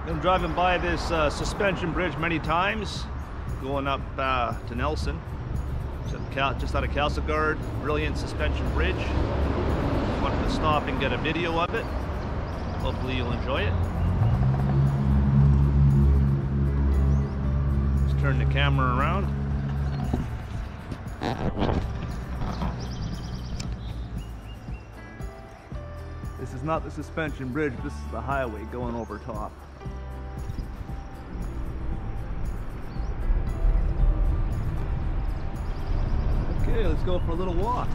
Been driving by this suspension bridge many times, going up to Nelson, just out of Castlegar. Brilliant suspension bridge. Wanted to stop and get a video of it. Hopefully you'll enjoy it. Let's turn the camera around. This is not the suspension bridge, this is the highway going over top. Okay, let's go for a little walk.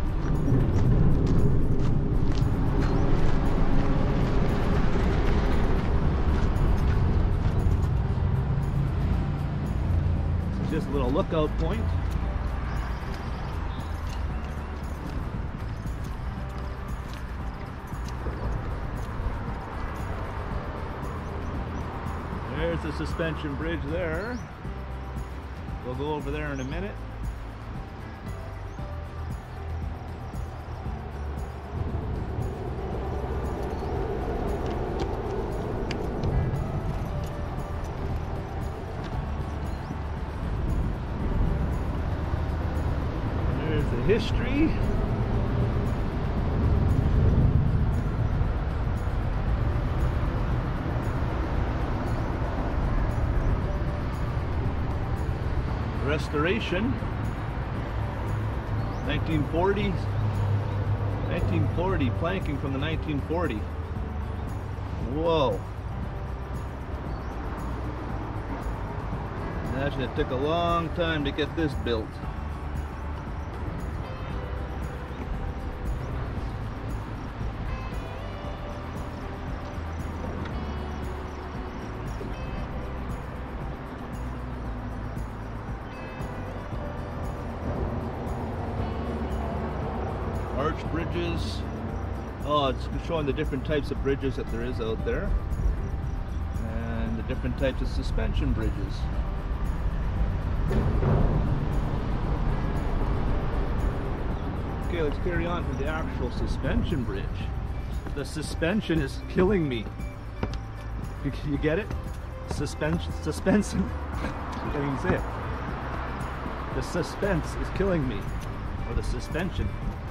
This is just a little lookout point. There's the suspension bridge there. We'll go over there in a minute. There's the history. Restoration, 1940, planking from the 1940. Whoa. Imagine it took a long time to get this built. Arch bridges. Oh, it's showing the different types of bridges that there is out there, and the different types of suspension bridges. Okay, let's carry on to the actual suspension bridge. The suspension is killing me. You get it? Suspension. I can't even say it. The suspense is killing me, or the suspension.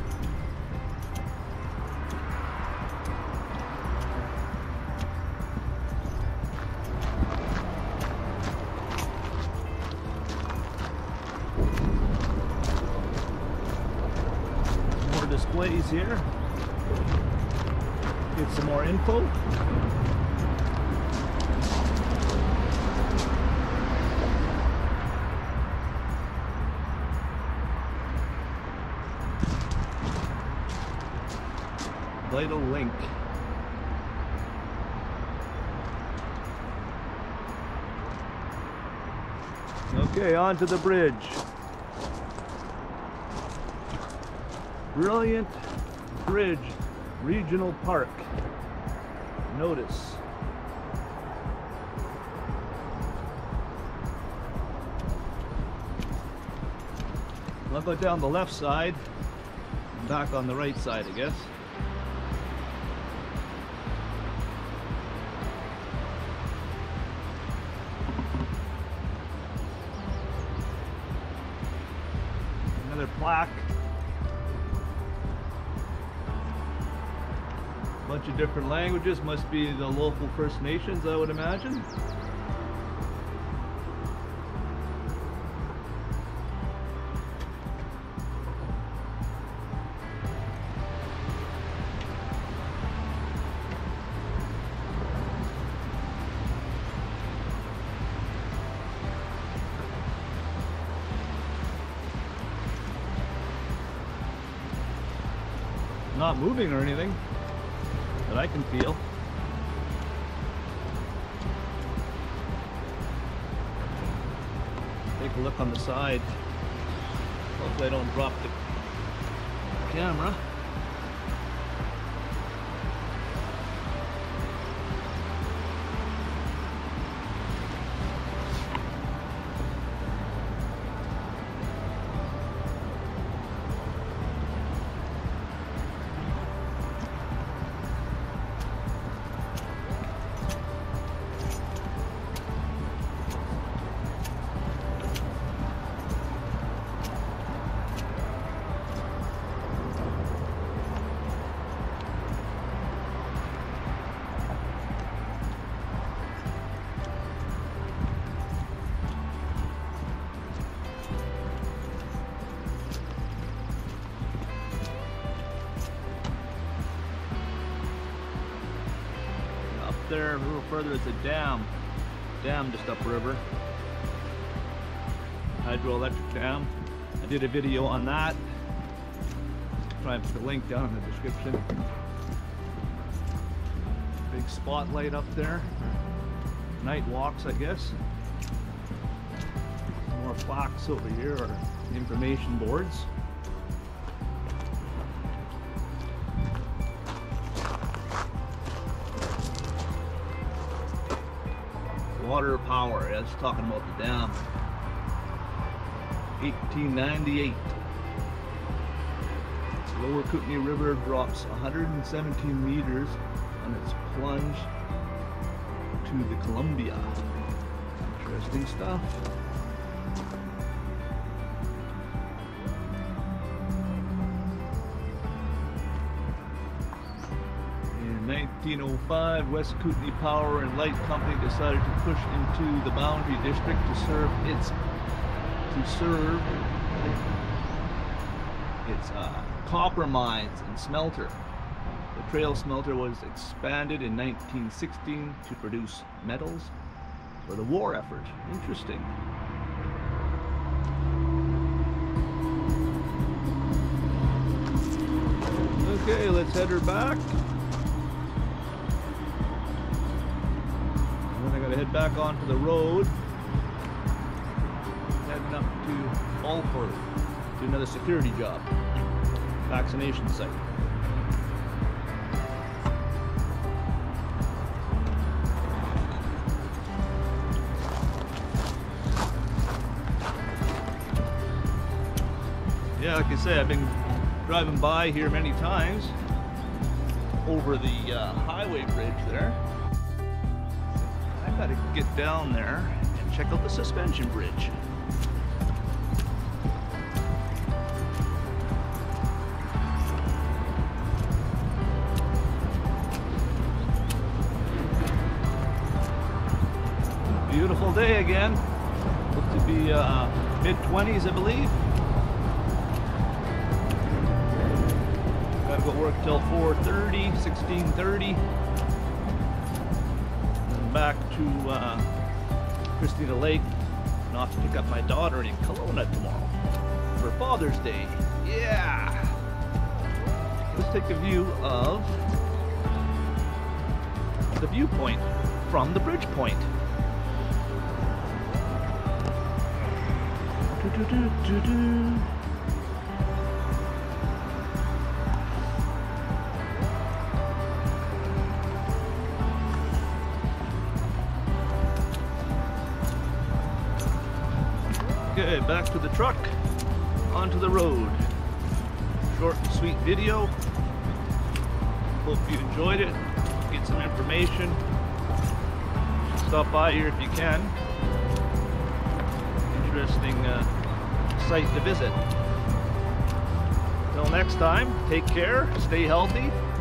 Displays here. Get some more info. Vital link. Okay, on to the bridge. Brilliant Bridge Regional Park. Notice. I'll go down the left side and back on the right side, I guess. Another plaque. Bunch of different languages, must be the local First Nations, I would imagine. Not moving or anything that I can feel. Take a look on the side. Hopefully I don't drop the camera. there, a little further, it's a dam. Dam just upriver. Hydroelectric dam. I did a video on that. Try and put the link down in the description. Big spotlight up there. Night walks, I guess. More plaques over here are information boards. Water power, that's talking about the dam. 1898. Lower Kootenay River drops 117 meters on its plunge to the Columbia. Interesting stuff. In 1905, West Kootenay Power and Light Company decided to push into the Boundary District to serve its copper mines and smelter. The Trail smelter was expanded in 1916 to produce metals for the war effort. Interesting. Okay, let's head her back. And then I gotta head back onto the road. Heading up to Alford to another security job. Vaccination site. Yeah, like I say, I've been driving by here many times over the highway bridge there. I gotta get down there and check out the suspension bridge. Beautiful day again. Looks to be mid-20s, I believe. Gotta go work till 4:30, 16:30. And back to Christina Lake, and off to pick up my daughter in Kelowna tomorrow for Father's Day. Yeah! Let's take a view of the viewpoint from the bridge point. Okay, back to the truck, onto the road. Short and sweet video. Hope you enjoyed it. Get some information. Stop by here if you can. Interesting site to visit. Till next time, take care, stay healthy,